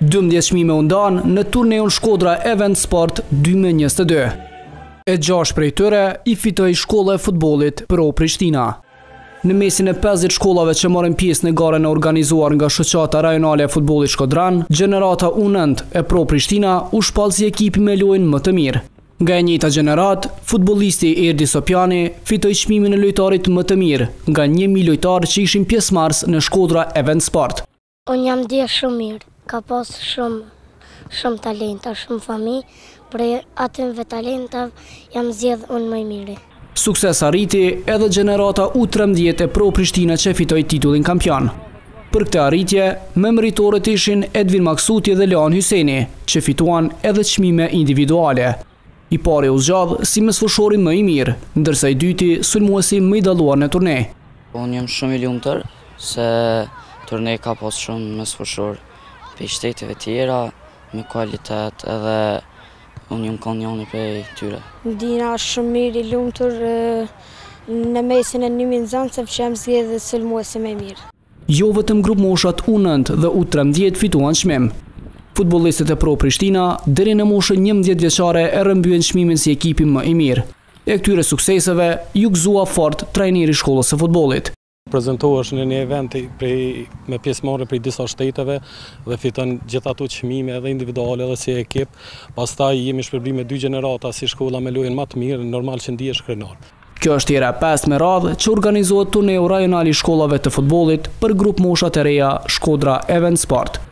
12 çmime u ndanë në turneun Shkodra Event Sport 2022. E 6 prej tyre i fitoi shkolla e futbollit Pro Prishtina. Në mesin e 50 shkollave që marrin pjesë në garën e organizuar nga shoqata rajonale e futbollit Shkodran, gjenerata U9 e Pro Prishtina u shpall si ekipi me lojën më të mirë. Nga e njëjta gjenerat, futbollisti Erdi Sopjani fitoi çmimin e lojtarit më të mirë nga 1000 lojtarë që ishin pjesëmarrës në Shkodra Event Sport. Unë jam ndjek shumë mirë, ka pas shumë talenta, shumë familje, prej atyve talentave jam zgjedh unë më i miri. Sukses arriti edhe gjenerata U13 e Pro Prishtina që fitoi titullin kampion. Për këtë arritje, memëritorët ishin Edvin Maksuti dhe Leon Hyseni, që fituan edhe çmime individuale. I pari u zgjodh si mesfushori më i mirë, ndërsa i dyti sulmuesi më i dalluar në turne. Unë jam shumë i lumtur se turnej ka pas shumë mesfushor prej shteteve tjera me kualitet edhe unë jam kanë njëri prej tyre. Ndina shumë mirë i lumtur në mesin e 1000 nxënësve që jam zgjedhur sulmuesi më i mirë. Jo vetëm grup moshat U9 dhe U13 fituan çmim. Futbollistët e Pro Prishtina deri në moshën 11 vjeçare e rrëmbyen çmimin si ekipi më i mirë. E këtyre sukseseve ju gëzua fort trajneri i shkollës së futbollit. Prezentohesh në një event me pjesëmarrje prej disa shteteve dhe fiton gjithë ato çmime edhe individuale edhe si ekip. Pastaj jemi shpërblim me 2 gjenerata si shkolla me lojën më të mirë, normal që ndihesh krenar. Kjo është tjera 5 me radhë që organizohet turneu rajonal i shkollave të futbollit për grup moshat e reja Shkodra Event Sport.